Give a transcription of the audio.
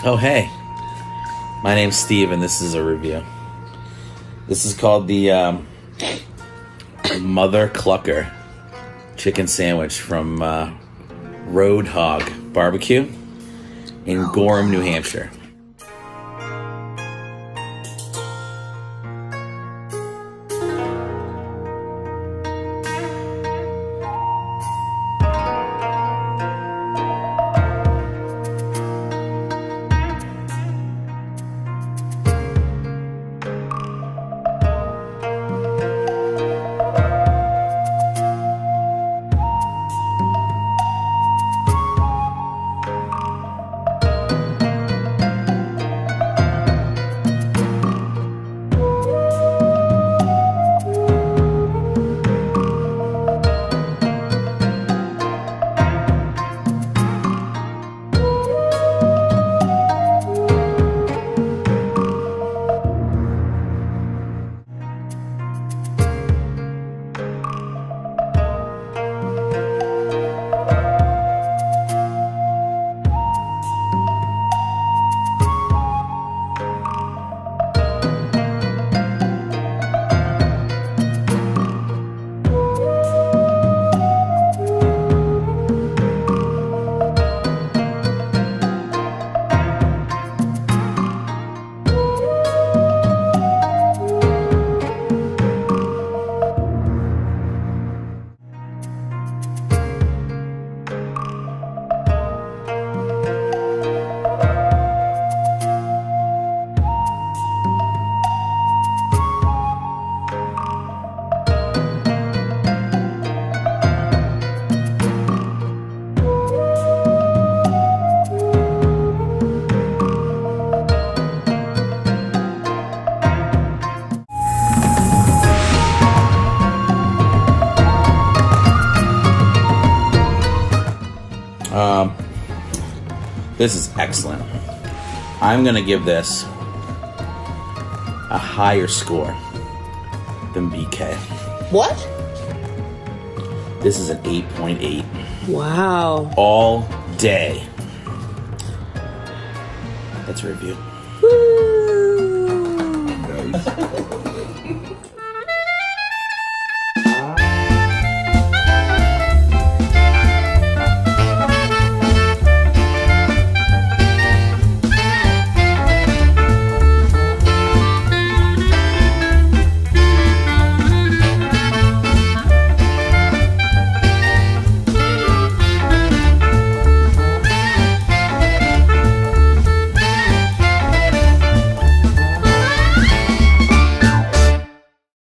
Oh, hey. My name's Steve, and this is a review. This is called the Mother Clucker Chicken Sandwich from Road Hawg BBQ in Gorham, New Hampshire. This is excellent. I'm gonna give this a higher score than BK. What? This is an 8.8. Wow. All day. That's a review. Woo.